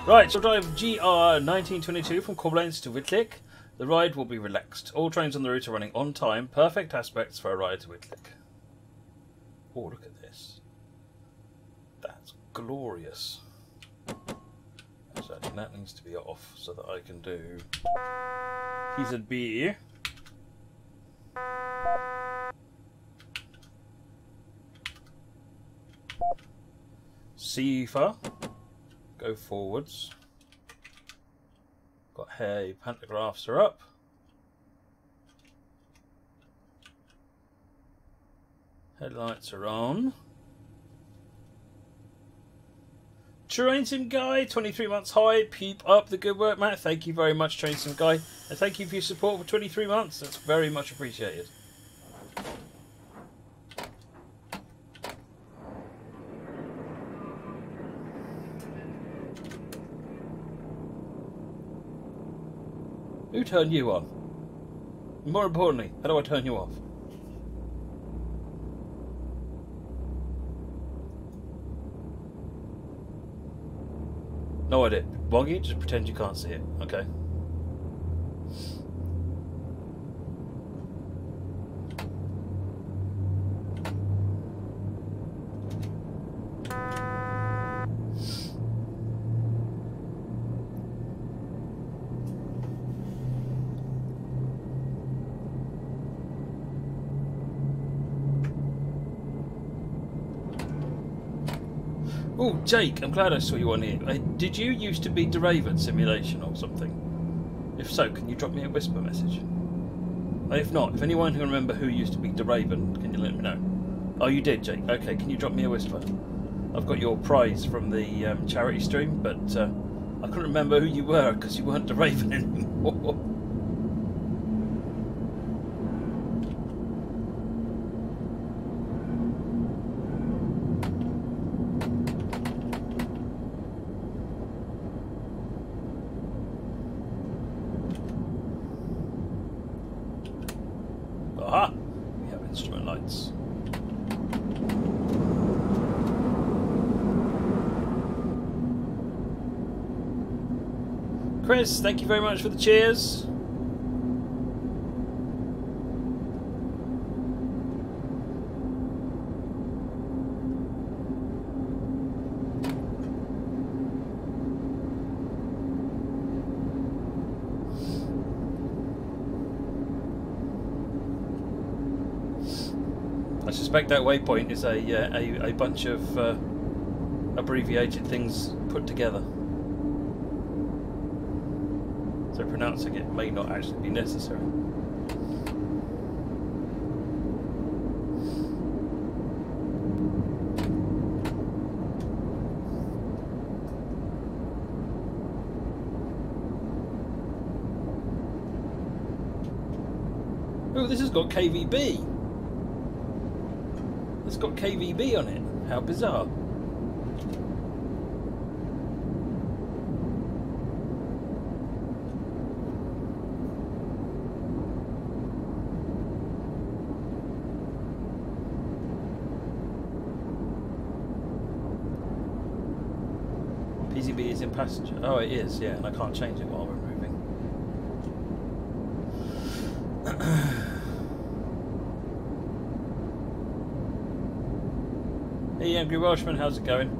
Right, so drive GR 1922 from Koblenz to Wittlich. The ride will be relaxed. All trains on the route are running on time. Perfect aspects for a ride to Wittlich. Oh, look at this. That's glorious. So that needs to be off so that I can do He's a beer. Sifa. Go forwards. Got hay, pantographs are up. Headlights are on. Train Sim Guy, 23 months high. Peep up the good work, Matt. Thank you very much, Train Sim Guy. And thank you for your support for 23 months. That's very much appreciated. Who turned you on? More importantly, how do I turn you off? No idea. Wongy, just pretend you can't see it. Okay. Oh, Jake, I'm glad I saw you on here. Did you used to be Deraven Simulation or something? If so, can you drop me a whisper message? If not, if anyone can remember who used to be Deraven, can you let me know? Oh, you did, Jake. Okay, can you drop me a whisper? I've got your prize from the charity stream, but I couldn't remember who you were because you weren't Deraven anymore. Aha! We have instrument lights. Chris, thank you very much for the cheers. I suspect that waypoint is a bunch of abbreviated things put together. So pronouncing it may not actually be necessary. Oh, this has got KVB. It's got KVB on it. How bizarre. PCB is in passenger. Oh, it is, yeah, and I can't change it while we're moving. Hey, Angry Welshman, how's it going?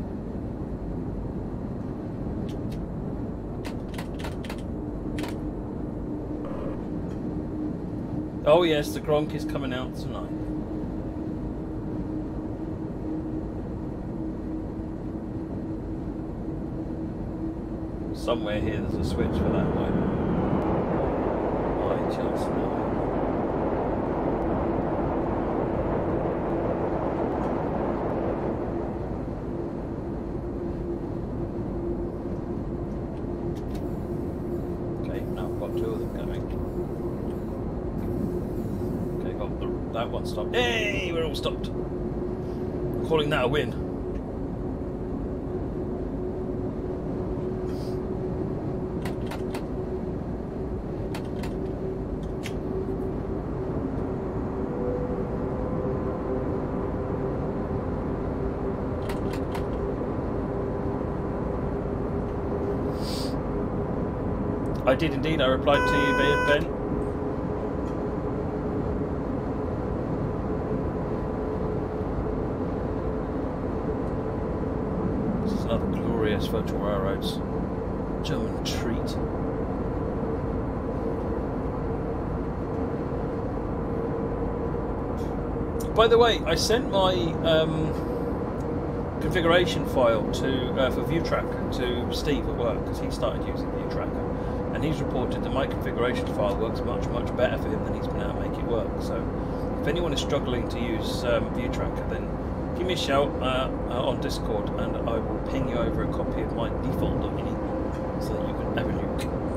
Oh yes, the Gronk is coming out tonight. Somewhere here there's a switch for that one. I just know. That one stopped. Hey, we're all stopped. I'm calling that a win. I did indeed. I replied to you, Ben. This is another glorious virtual railroads German treat. By the way, I sent my configuration file to for ViewTracker to Steve at work because he started using ViewTracker, and he's reported that my configuration file works much better for him than he's been able to make it work. So, if anyone is struggling to use ViewTracker, then give me a shout on Discord, and I will ping you over a copy of my default .ini so that you can have a look.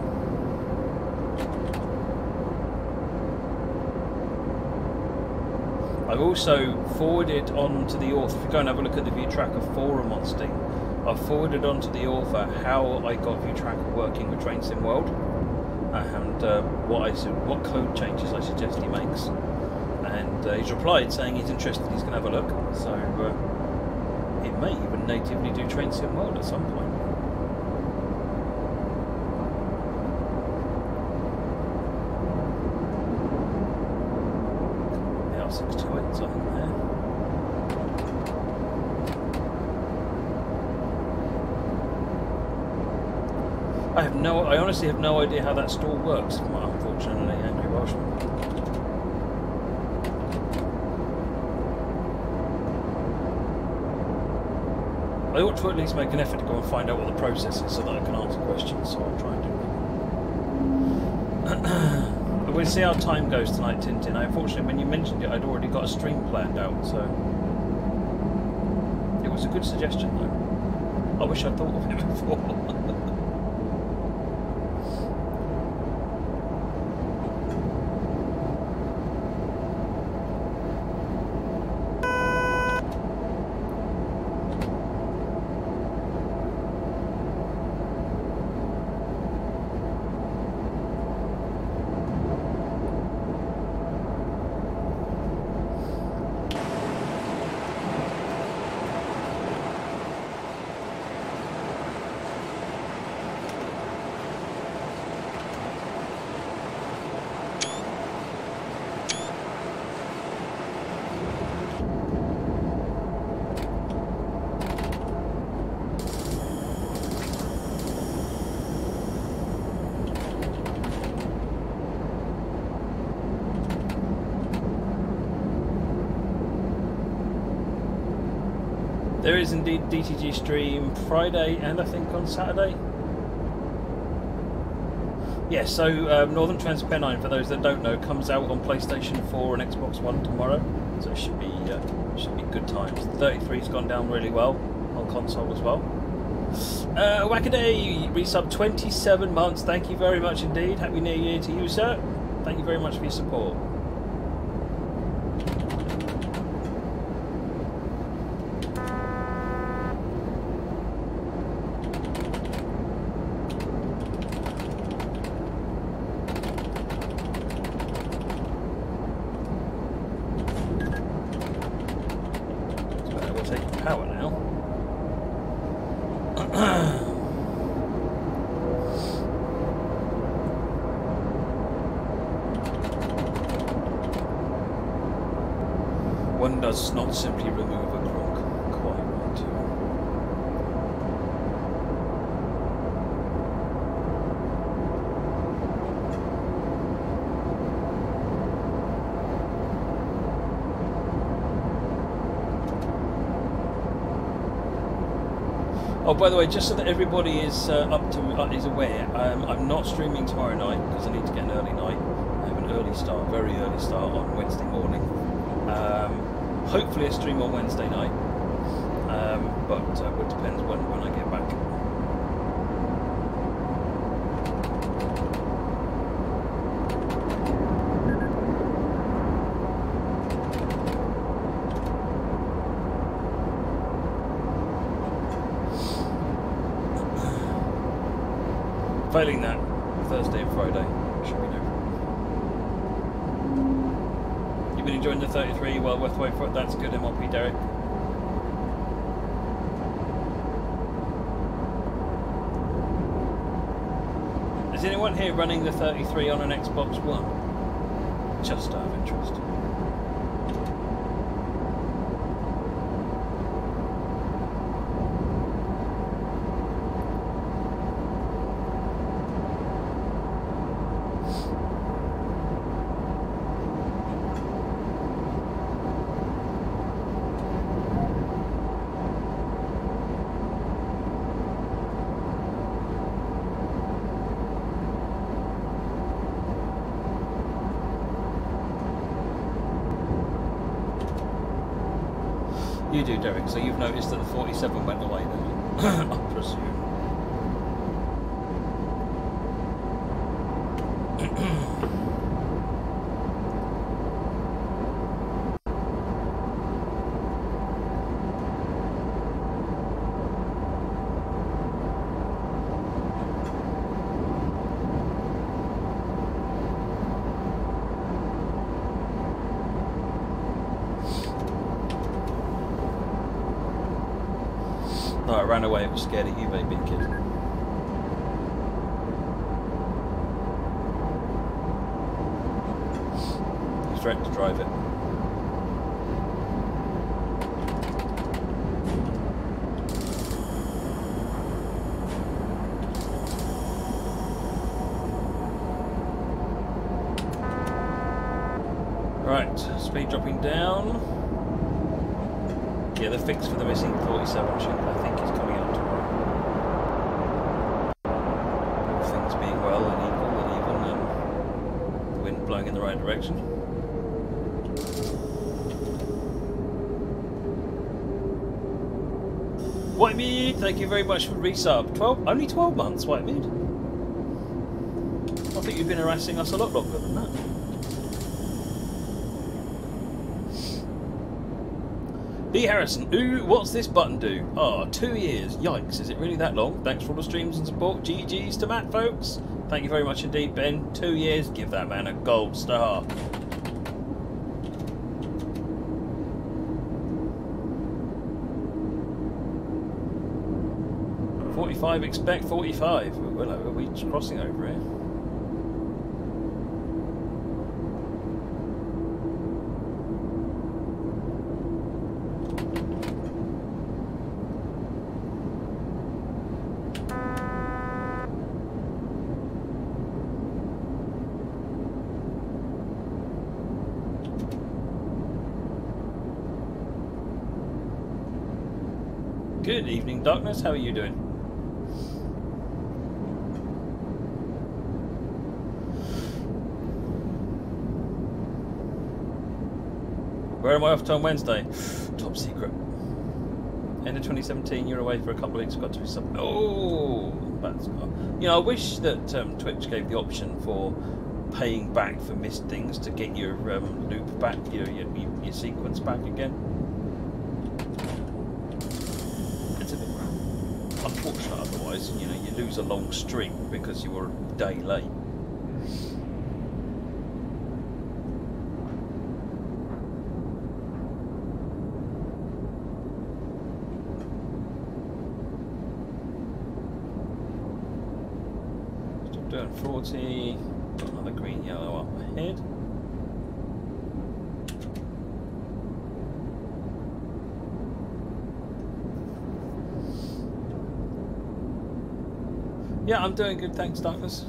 I've also forwarded on to the author, if you go and have a look at the ViewTracker forum on Steam, I've forwarded on to the author how I got ViewTracker working with TrainSim World, and what code changes I suggest he makes. And he's replied saying he's interested, he's going to have a look, so it may even natively do TrainSim World at some point. I honestly have no idea how that stall works, unfortunately, Angry Welshman. I ought to at least make an effort to go and find out what the process is so that I can answer questions, so I'll try and do that. We'll see how time goes tonight, Tintin. Unfortunately, when you mentioned it, I'd already got a stream planned out, so... It was a good suggestion, though. I wish I'd thought of it before. There is indeed DTG stream Friday and I think on Saturday. Yeah, so Northern Transpennine, for those that don't know, comes out on PlayStation 4 and Xbox One tomorrow, so it should be good times. The 33's gone down really well on console as well. Wackaday resub 27 months. Thank you very much indeed. Happy New Year to you, sir. Thank you very much for your support. One does not simply remove a crock, quite right. Oh, by the way, just so that everybody is is aware, I'm not streaming tomorrow night because I need to get an early night. I have an early start, very early start on Wednesday morning. Hopefully a stream on Wednesday night, but it depends when I get back. Failing that, Thursday and Friday should be no problem. You've been enjoying the 33, well worth waiting for it. That's good, MLP Derek. Is anyone here running the 33 on an Xbox One? Just out of interest. You do, Derek, so you've noticed that the 47 went away then, I presume. No, I ran away, it was scared of you, baby kid. He's ready to drive it. Right, speed dropping down. Yeah, the fix for the missing 47 chip, I think, is coming out tomorrow. All things being well and equal and even, and the wind blowing in the right direction. Whitemead, thank you very much for resub. Only 12 months, Whitemead. I think you've been harassing us a lot longer than that. B. Harrison, ooh, what's this button do? Oh, 2 years. Yikes, is it really that long? Thanks for all the streams and support. GG's to Matt, folks. Thank you very much indeed, Ben. 2 years, give that man a gold star. .45, expect 45. Well, are we crossing over here? Good evening, Darkness. How are you doing? Where am I off to on Wednesday? Top secret. End of 2017, you're away for a couple of weeks. Got to be something. Oh, that's. You know, I wish that Twitch gave the option for paying back for missed things to get your loop back, your sequence back again. Unfortunate, otherwise, you know, you lose a long streak because you were a day late. Stop doing 40. Got another green yellow up ahead. Yeah, I'm doing good, thanks, Darkness.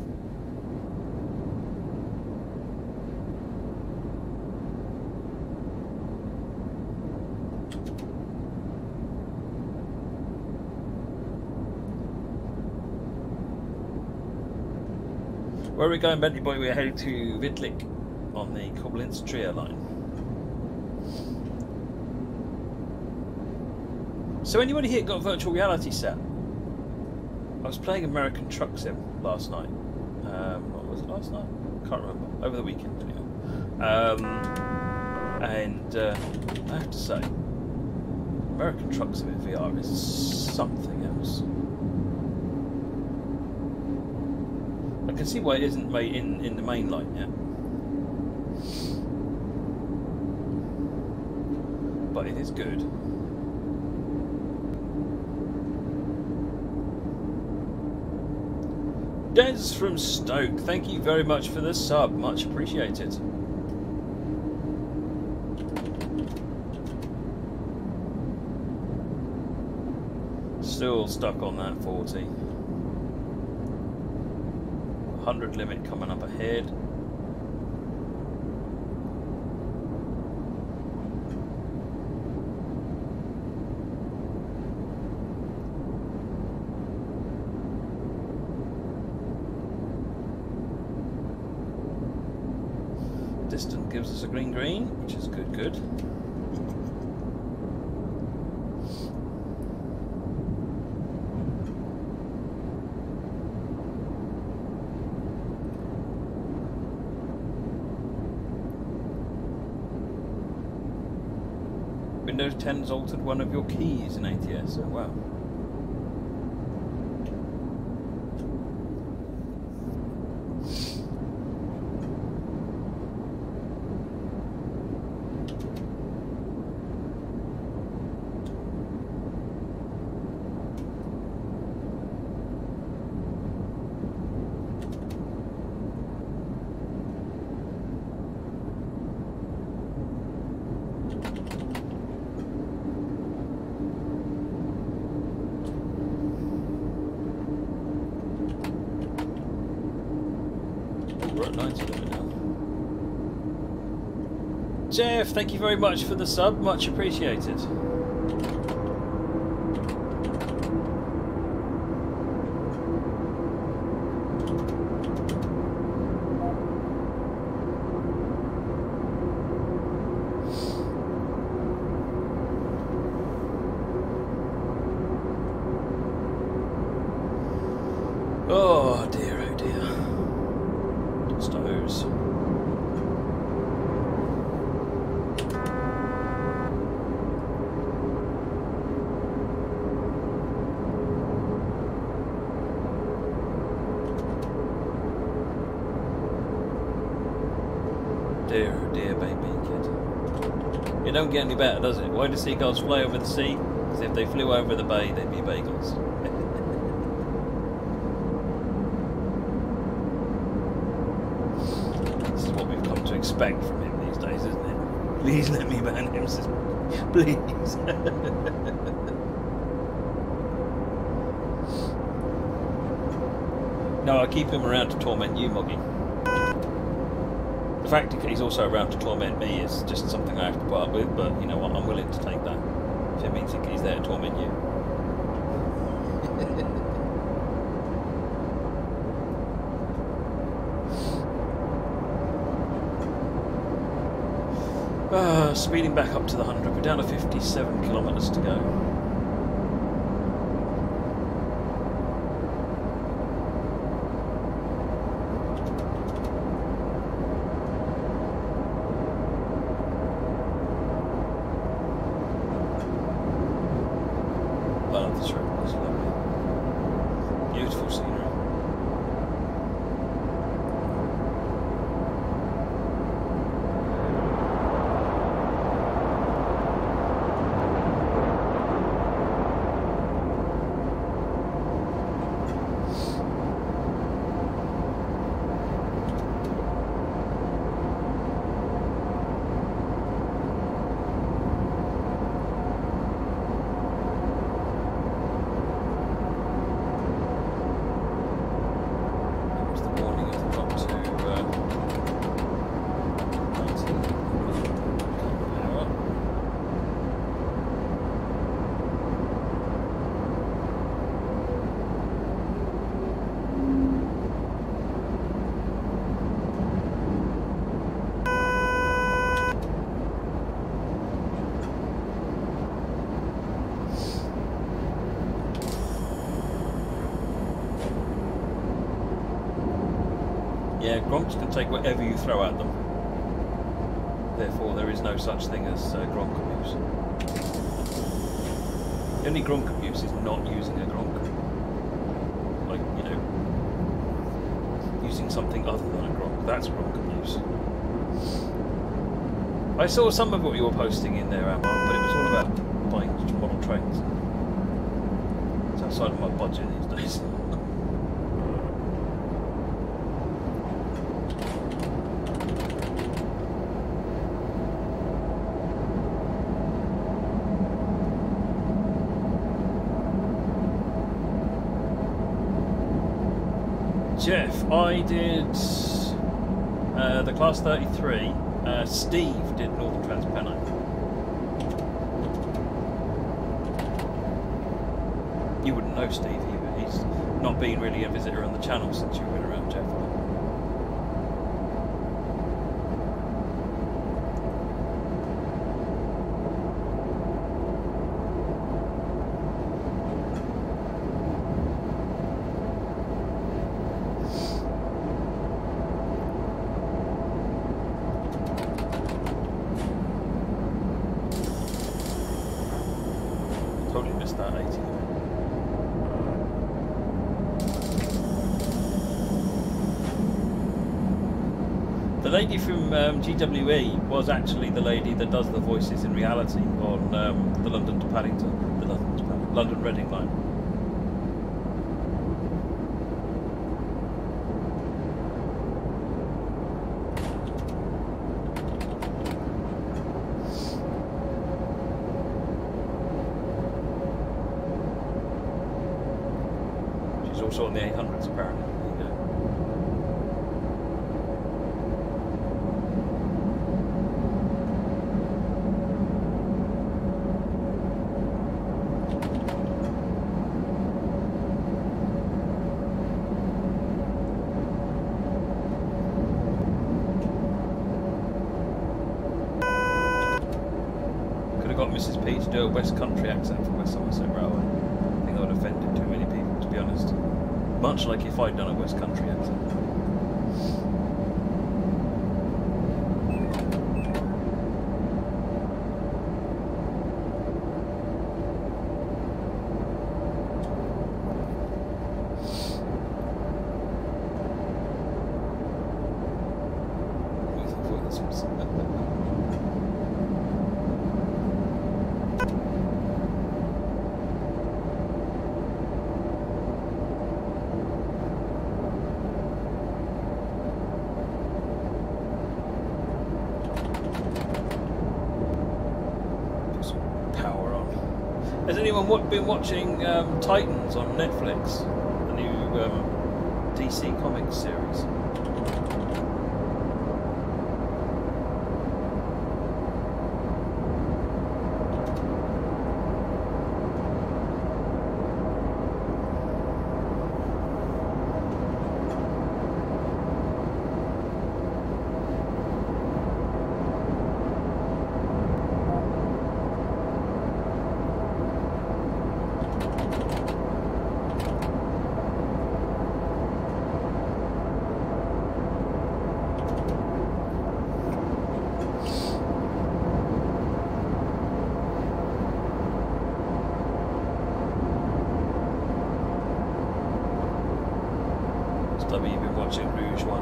Where are we going, Bentley Boy? We're heading to Wittlich on the Koblenz Trier line. So anybody here got a virtual reality set? I was playing American Truck Sim last night. What was it last night? Can't remember. Over the weekend, anyway. And I have to say, American Truck Sim in VR is something else. I can see why it isn't made in the main line yet. But it is good. Des from Stoke, thank you very much for the sub, much appreciated. Still stuck on that 40. 100 limit coming up ahead. Distant gives us a green, which is good. Windows 10's altered one of your keys in ATS. Oh wow. Jeff, thank you very much for the sub, much appreciated. Oh dear, oh dear. Just hose. Dear baby kid. It don't get any better, does it? Why do seagulls fly over the sea? Because if they flew over the bay, they'd be bagels. This is what we've come to expect from him these days, isn't it? Please let me ban him, please. No, I keep him around to torment you, Moggy. The fact that he's also around to torment me is just something I have to put up with, but you know what, I'm willing to take that. If it means he's there to torment you. Speeding back up to the 100, we're down to 57 kilometres to go. Yeah, Gronks can take whatever you throw at them. Therefore, there is no such thing as Gronk abuse. The only Gronk abuse is not using a Gronk. Like, you know, using something other than a Gronk. That's Gronk abuse. I saw some of what you were posting in there, Amar, but it was all about buying model trains. It's outside of my budget these days. Jeff, I did the Class 33. Steve did Northern Transpennine. You wouldn't know Steve, he's not been really a visitor on the channel since you've been around, Jeff. Totally missed that 80. The lady from GWE was actually the lady that does the voices in reality on the London to Paddington, the London Reading line. She's also on the 800s apparently. Got Mrs. P to do a West Country accent for West Somerset Railway. I think that would have offended too many people, to be honest. Much like if I'd done a West Country accent. Has anyone been watching Titans on Netflix? The new DC Comics series? Stubby, you've been watching Rouge One.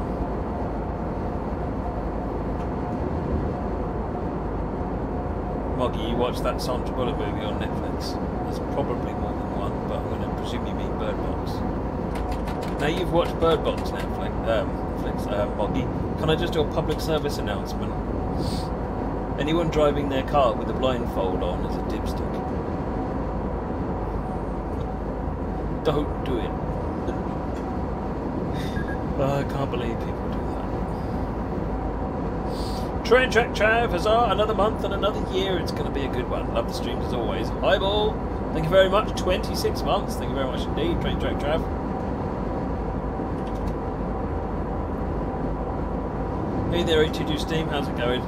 Moggy, you watched that Sandra Bullock movie on Netflix. There's probably more than one, but I'm going to presume you mean Bird Box. Now you've watched Bird Box Netflix, Moggy, can I just do a public service announcement? Anyone driving their car with a blindfold on is a dipstick. Don't do it. I can't believe people do that. Train Track Trav, huzzah, another month and another year. It's going to be a good one. Love the streams as always. Highball, thank you very much. 26 months. Thank you very much indeed. Train Track Trav. Hey there, 822 Steam. How's it going?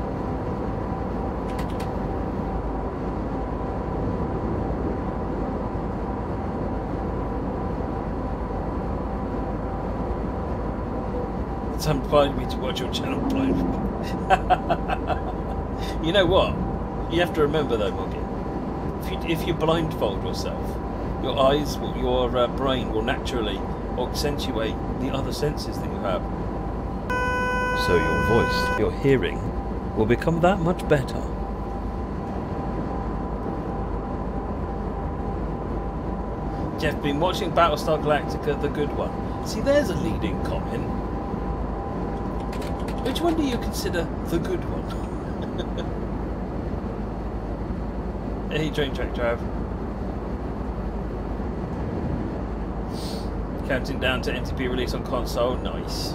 Invited me to watch your channel blind. You know what? You have to remember though, Moggy. If you blindfold yourself, your eyes, your brain will naturally accentuate the other senses that you have. So your voice, your hearing, will become that much better. Jeff, been watching Battlestar Galactica, the good one. See, there's a leading comment. Which one do you consider the good one? Hey, Train Track Trav. Counting down to NTP release on console. Nice.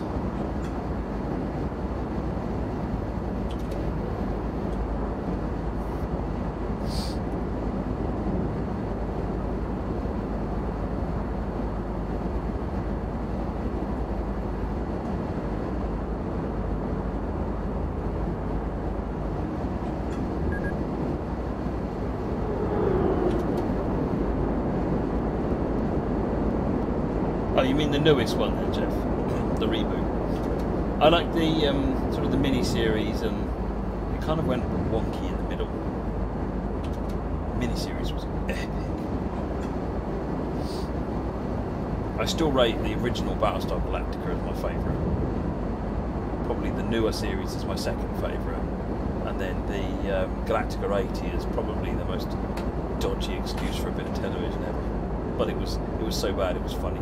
Oh, you mean the newest one then, Jeff? The reboot. I like the sort of the mini-series, and it kind of went wonky in the middle. The mini-series was epic. I still rate the original Battlestar Galactica as my favourite. Probably the newer series is my second favourite. And then the Galactica 80 is probably the most dodgy excuse for a bit of television ever. But it was so bad it was funny.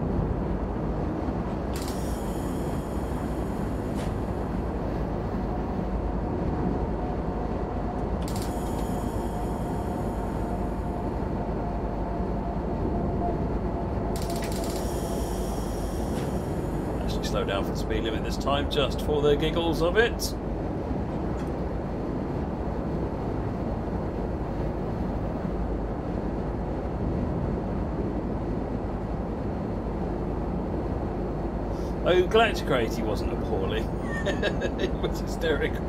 Slow down for the speed limit this time, just for the giggles of it. Oh, Galactica 80 wasn't appalling. It was hysterical.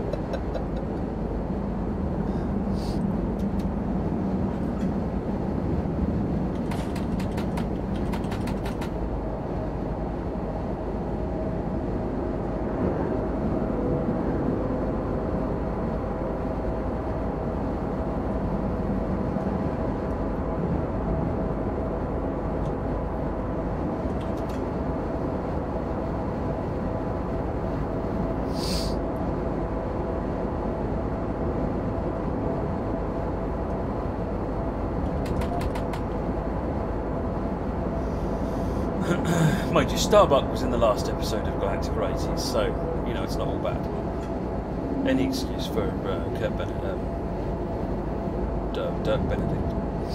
Mind you, Starbuck was in the last episode of Galactica 80, so, you know, it's not all bad. Any excuse for Dirk Benedict.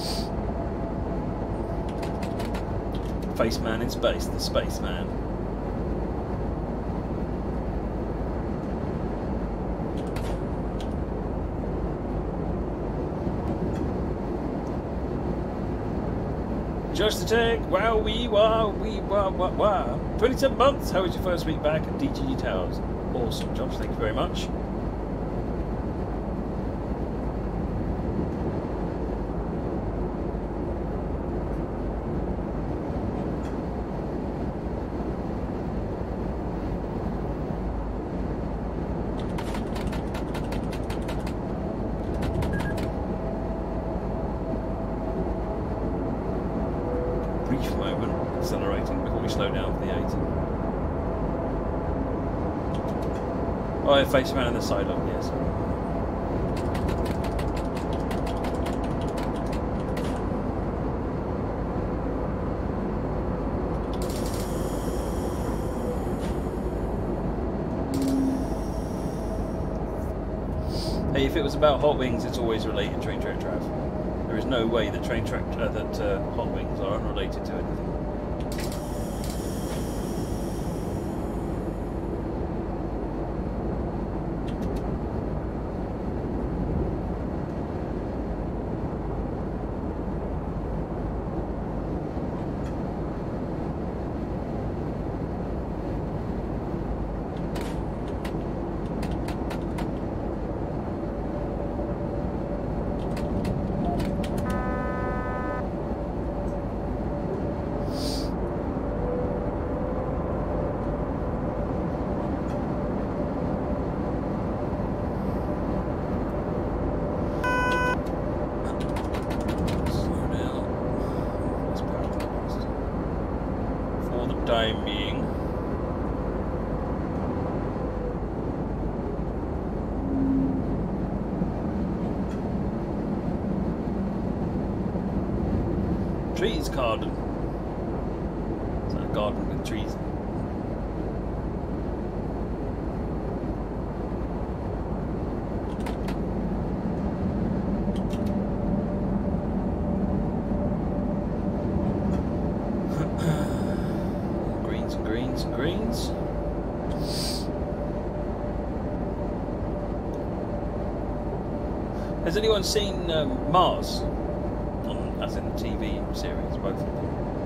Faceman in space, the spaceman. Just the tech, wow, wee, wow, 27 months, how was your first week back at DGG Towers? Awesome, Josh, thank you very much. Oh, face man on the side up, yes. Hey, if it was about Hot Wings, it's always related Train Track Trav. There is no way that Hot Wings are unrelated to anything. Trees garden. It's a garden with trees. Has anyone seen Mars? As in the TV series, both of them.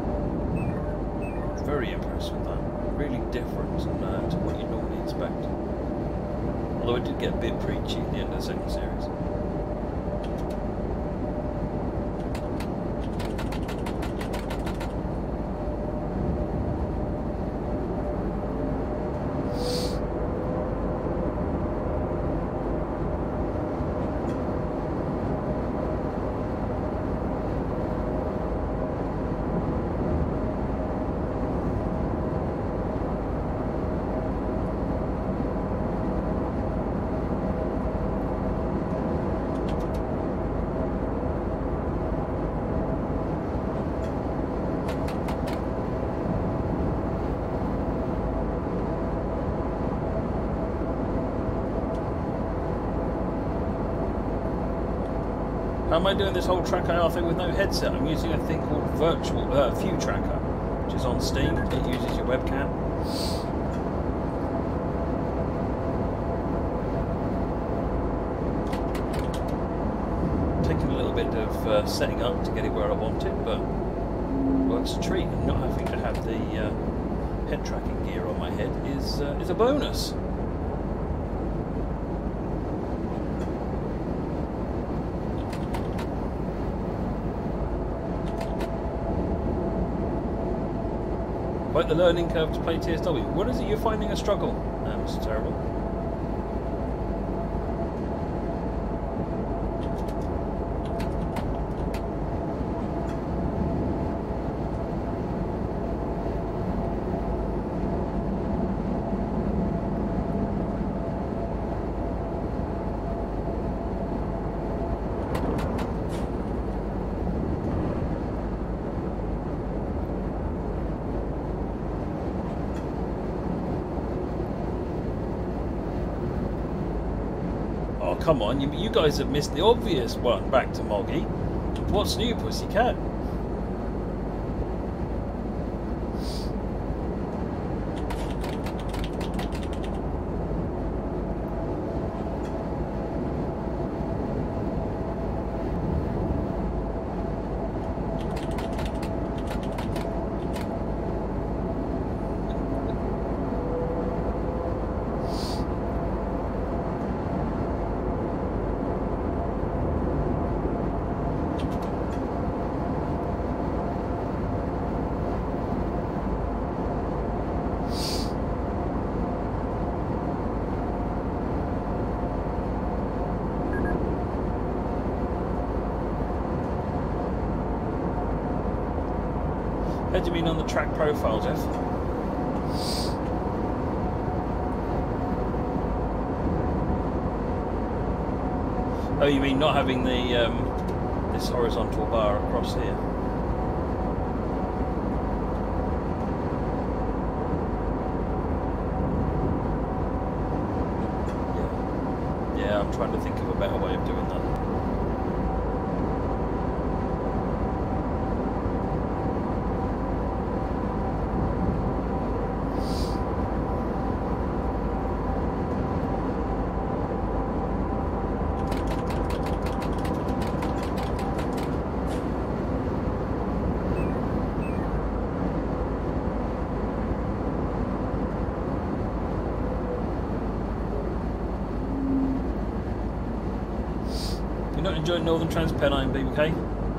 Very impressed with that. Really different to what you normally expect. Although it did get a bit preachy at the end of the second series. How am I doing this whole track IR thing with no headset? I'm using a thing called Virtual View Tracker, which is on Steam. It uses your webcam. Taking a little bit of setting up to get it where I want it, but works a treat. And not having to have the head tracking gear on my head is a bonus. Quite the learning curve to play TSW. What is it you're finding a struggle, Mr. Terrible? Come on, you guys have missed the obvious one. Back to Moggy. What's new, Pussycat? How do you mean on the track profile, Jeff? Oh, you mean not having the this horizontal bar across here? Yeah, I'm trying to think of a better way of doing that. You're not enjoying Northern Transpennine, BBK?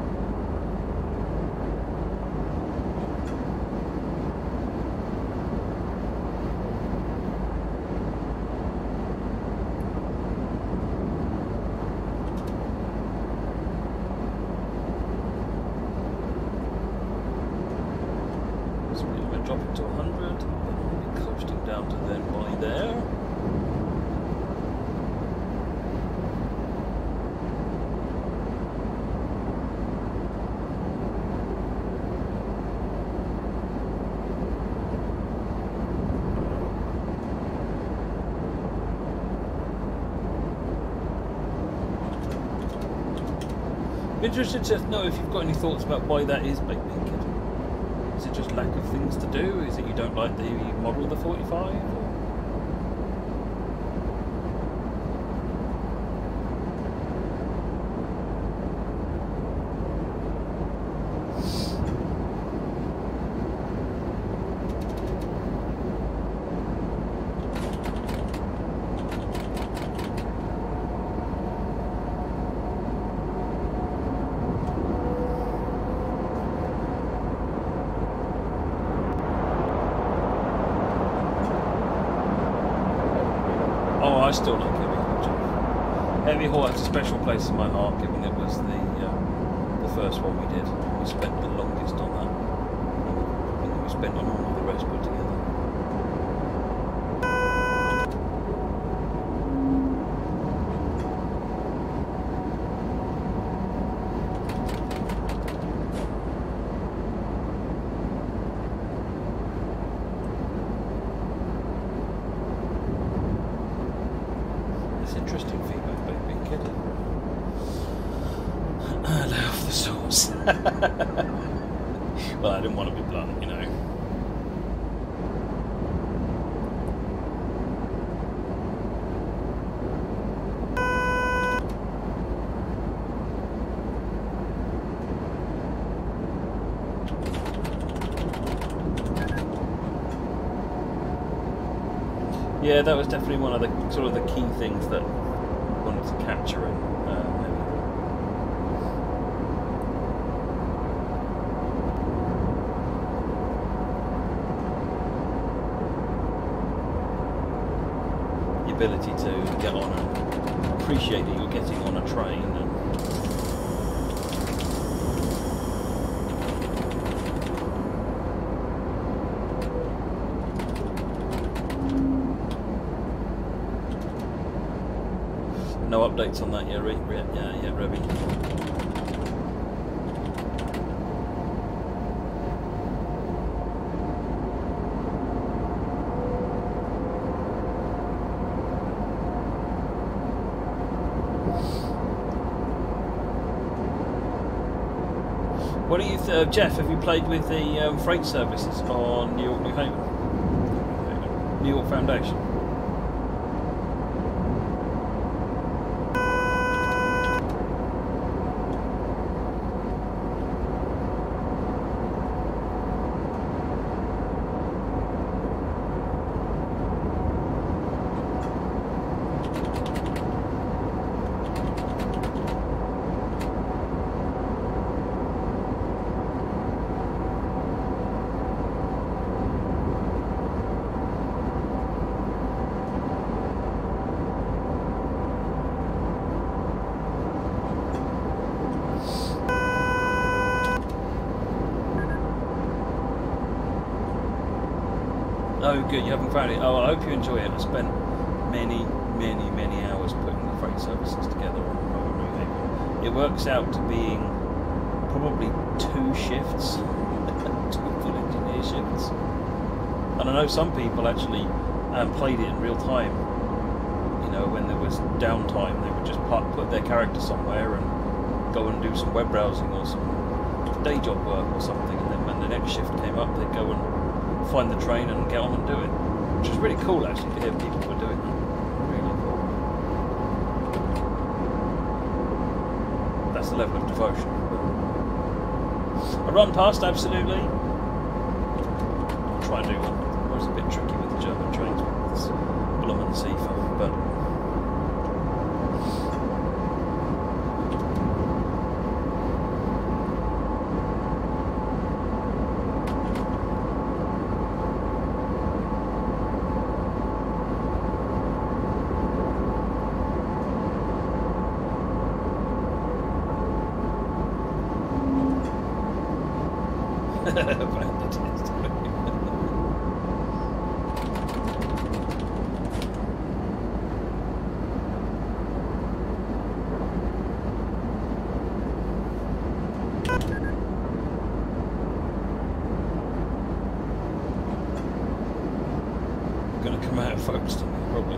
So we're going to drop it to 100, then we'll be coasting down to then by there. I'm interested to know if you've got any thoughts about why that is, Big Kid. Is it just lack of things to do? Is it you don't like the model of the 45? Or? I still like Heavy Hall, Jeff. Heavy Hall has a special place in my heart, given it was the first one we did. We spent the longest on that. And then we spent on all of the rest put together. Interesting feedback, baby. Get it. Lay off the sauce. Well, I didn't want to be blunt, you know. Yeah, that was definitely one of the sort of the key things that I wanted to capture in the ability to get on and appreciate that you're getting on a train and no updates on that yet, Revy. What do you Jeff, have you played with the freight services on New York, New Haven? New York Foundation? Oh, good, you haven't found it. Oh, I hope you enjoy it. I spent many hours putting the freight services together on New Haven. It works out to being probably 2 shifts, 2 full engineer shifts. And I know some people actually played it in real time. You know, when there was downtime, they would just put their character somewhere and go and do some web browsing or some day job work or something. And then when the next shift came up, they'd go and find the train and get on and do it, which is really cool actually to hear people were doing that. Really cool. That's the level of devotion. A run past, absolutely. I'll try and do one. It was a bit tricky with the German trains with this Blummen Siefer, but going to come out of focus to me, probably.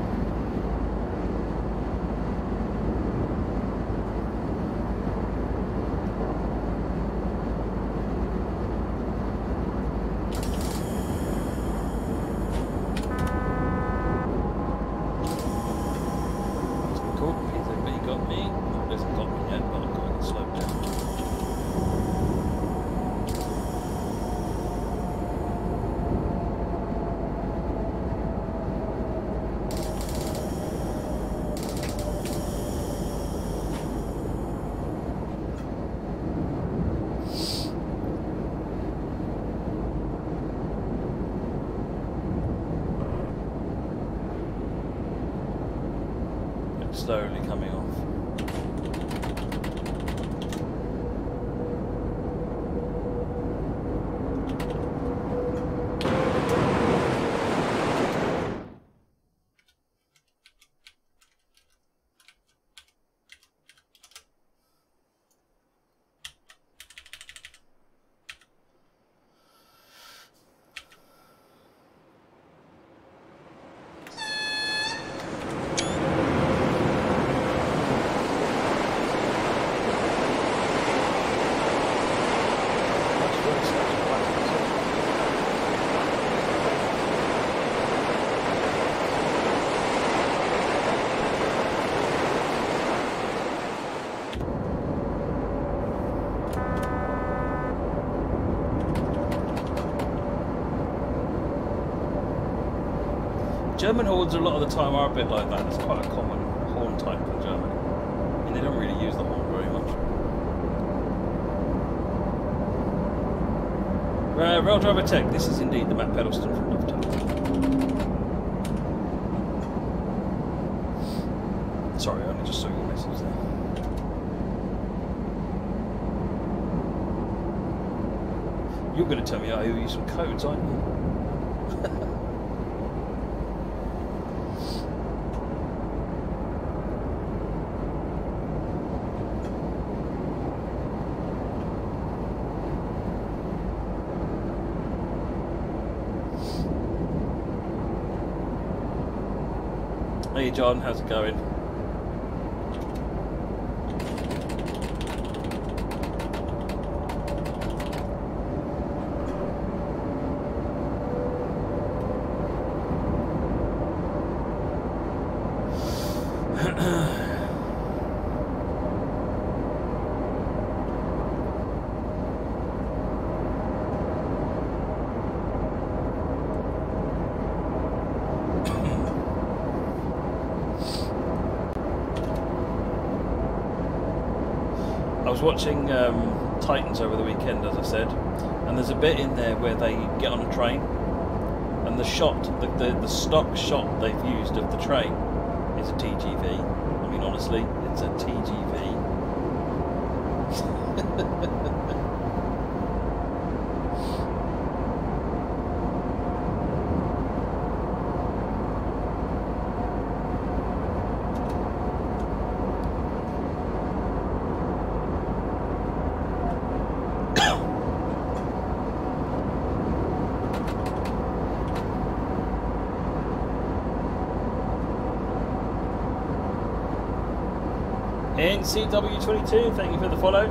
slowly coming off. German horns a lot of the time are a bit like that. It's quite a common horn type in Germany. I mean, they don't really use the horn very much. Rail Driver Tech, this is indeed the Matt Pedalston from Dovetail. Sorry, I only just saw your message there. You're going to tell me I owe you some codes, aren't you? Hey John, how's it going? I was watching Titans over the weekend, as I said, and there's a bit in there where they get on a train, and the shot, the stock shot they've used of the train is a TGV. I mean, honestly, it's a TGV. NCW22, thank you for the follow.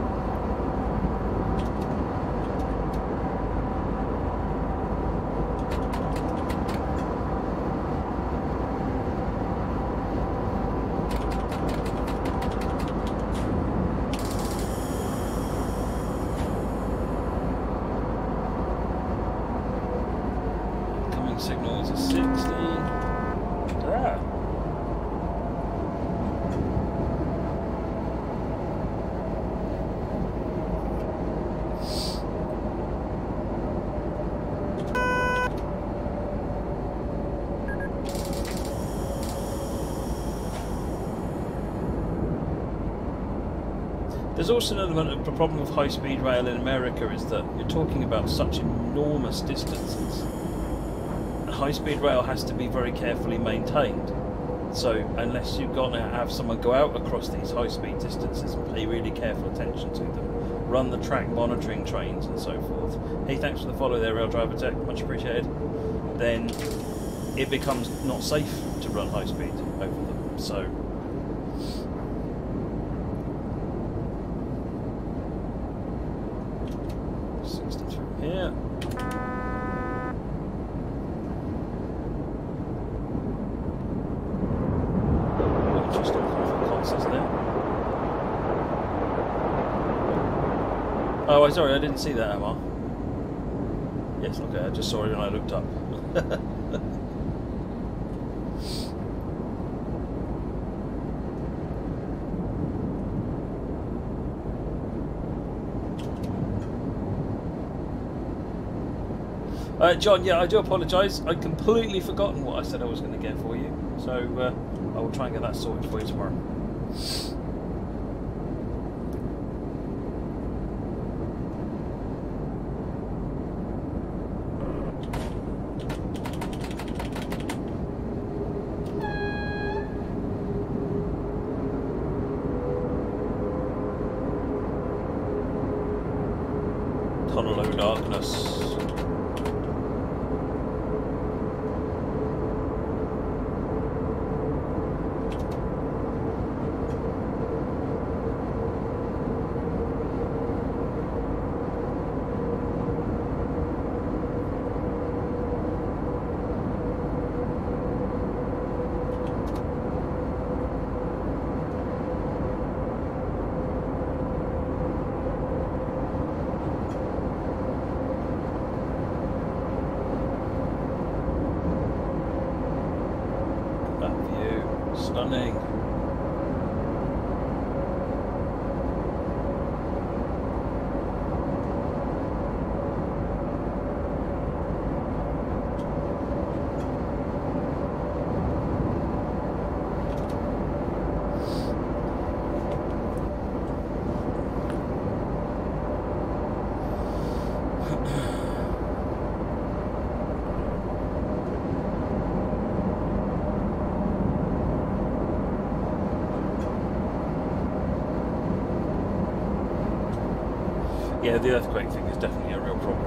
Incoming signal is a 60. Ah. There's also an element of the problem with high-speed rail in America is that you're talking about such enormous distances. And high-speed rail has to be very carefully maintained. So unless you're going to have someone go out across these high-speed distances and pay really careful attention to them, run the track monitoring trains and so forth. Hey, thanks for the follow there, Rail Driver Tech, much appreciated. Then it becomes not safe to run high-speed over them. So. Here. Interesting concerts there. Oh, sorry, I didn't see that, Emma. Yes, okay, I just saw it when I looked up. John, yeah, I do apologise. I'd completely forgotten what I said I was going to get for you. So, I will try and get that sorted for you tomorrow. Tunnel of darkness. Stunning. Yeah, the earthquake thing is definitely a real problem.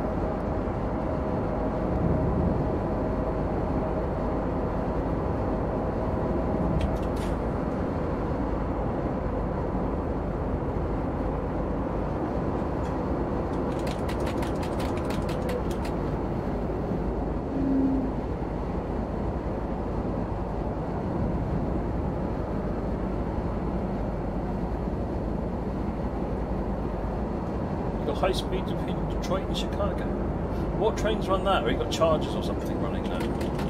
High speed between Detroit and Chicago. What trains run that? Or you got chargers or something running now?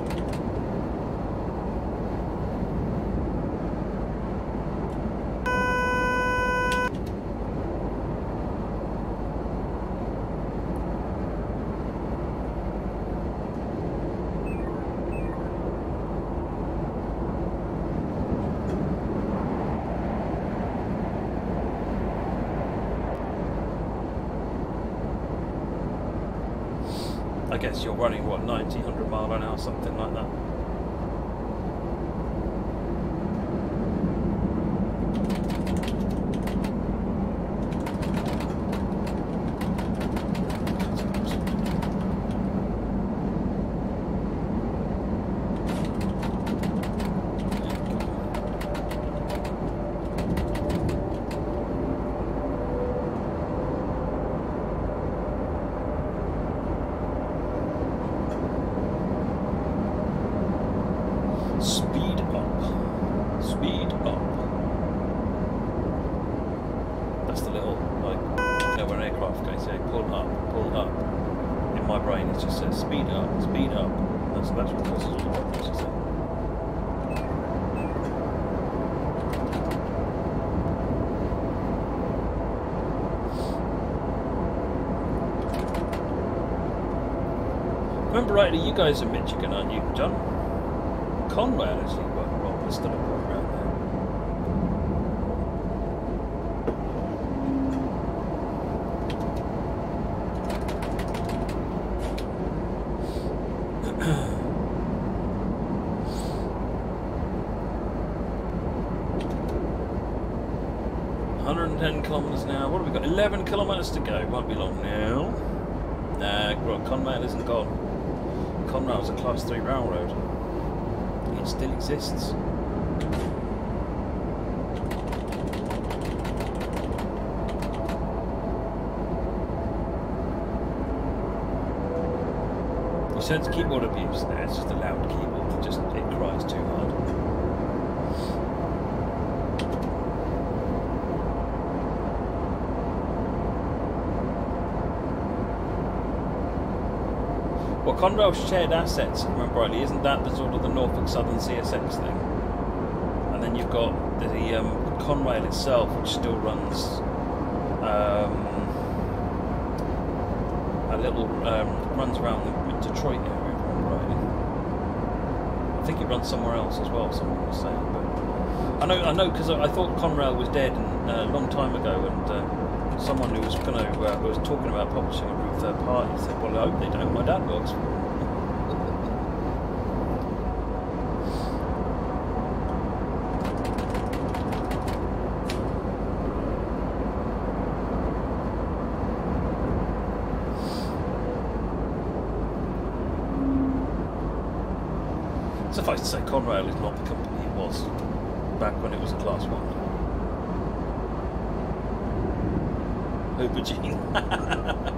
I guess you're running, what, 90, 100 mile an hour, something like that. Remember rightly, you guys are Michigan, aren't you, John? Conway actually, well, there's still a point around there. Kilometres now. What have we got? 11 kilometres to go. Won't be long now. Nah, well, Conrail isn't gone. Conrail's a class 3 railroad. It still exists. You sense keyboard abuse there. It's just a loud keyboard. It cries too hard. Well, Conrail's shared assets, if I remember rightly, isn't that the sort of the Norfolk Southern CSX thing? And then you've got the Conrail itself, which still runs runs around the Detroit area, if I remember rightly. I think it runs somewhere else as well. Someone was saying, but I know, because I thought Conrail was dead a long time ago, and someone who was was talking about publishing it with third party said, "Well, I hope they don't. My dad works for them." Suffice to say, Conrail is not the company it was back when it was a Class 1. Aubergine.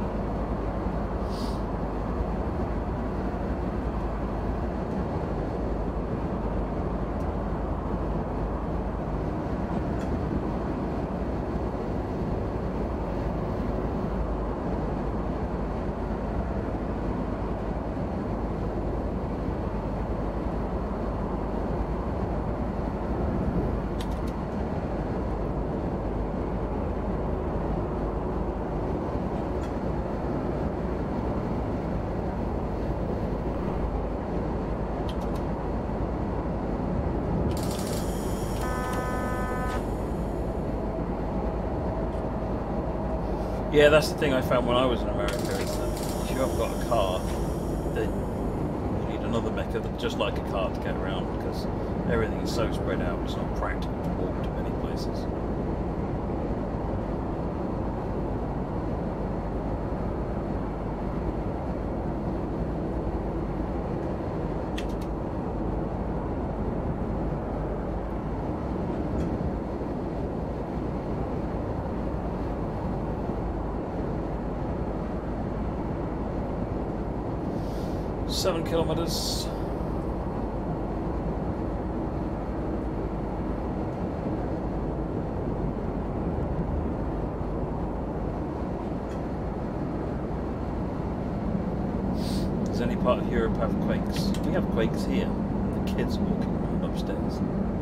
Yeah, that's the thing I found when I was in America, is that if you haven't got a car, then you need another mecca that's just like a car to get around, because everything is so spread out, it's not practical to walk to many places. Seven kilometers. Does any part of Europe have quakes? We have quakes here. The kids are walking around upstairs.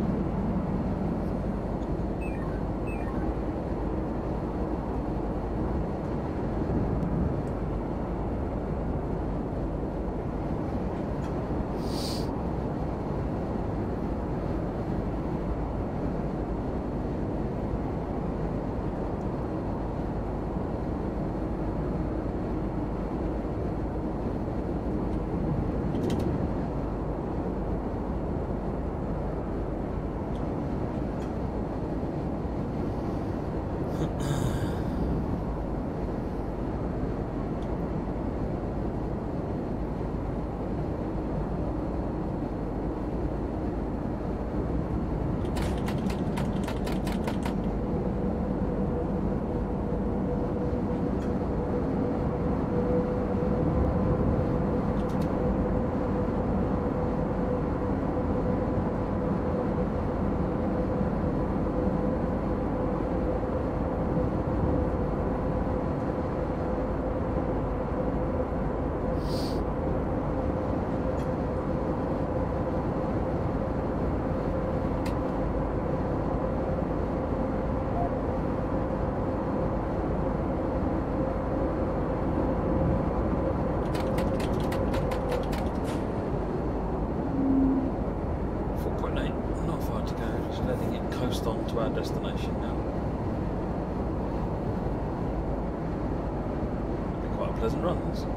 On to our destination now. It'll be quite a pleasant run, this.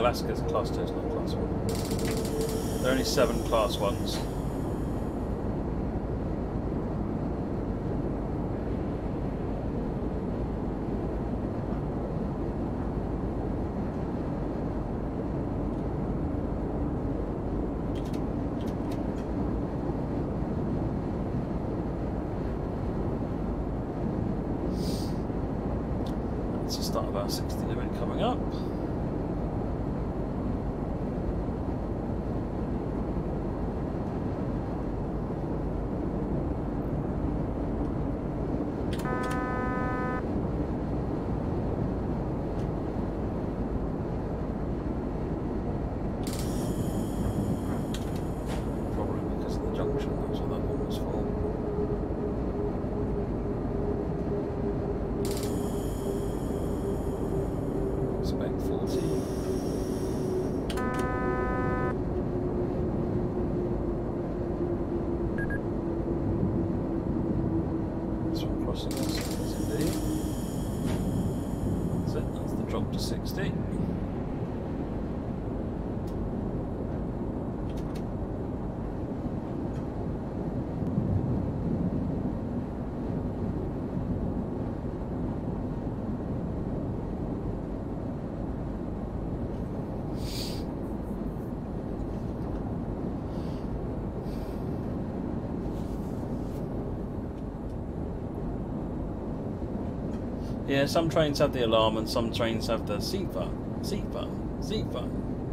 that's because class 2 is not class 1. There are only 7 class 1s. That's the start of our 60 limit coming up. That's the drop to 60. Yeah, some trains have the alarm and some trains have the seat phone. Seat phone. Seat phone.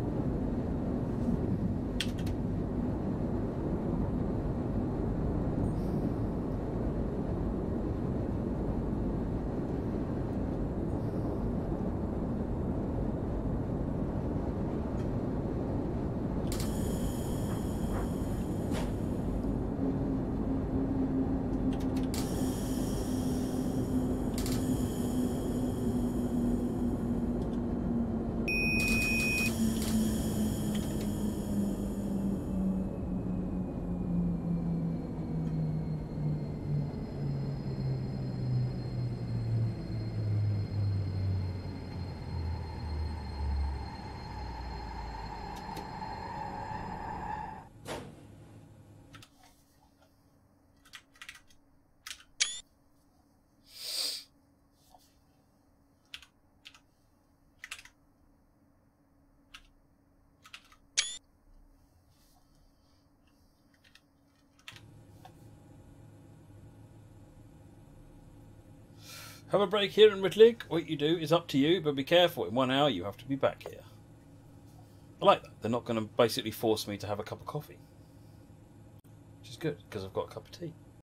Have a break here in Wittlich. What you do is up to you, but be careful. In 1 hour, you have to be back here. I like that. They're not going to basically force me to have a cup of coffee. Which is good, because I've got a cup of tea.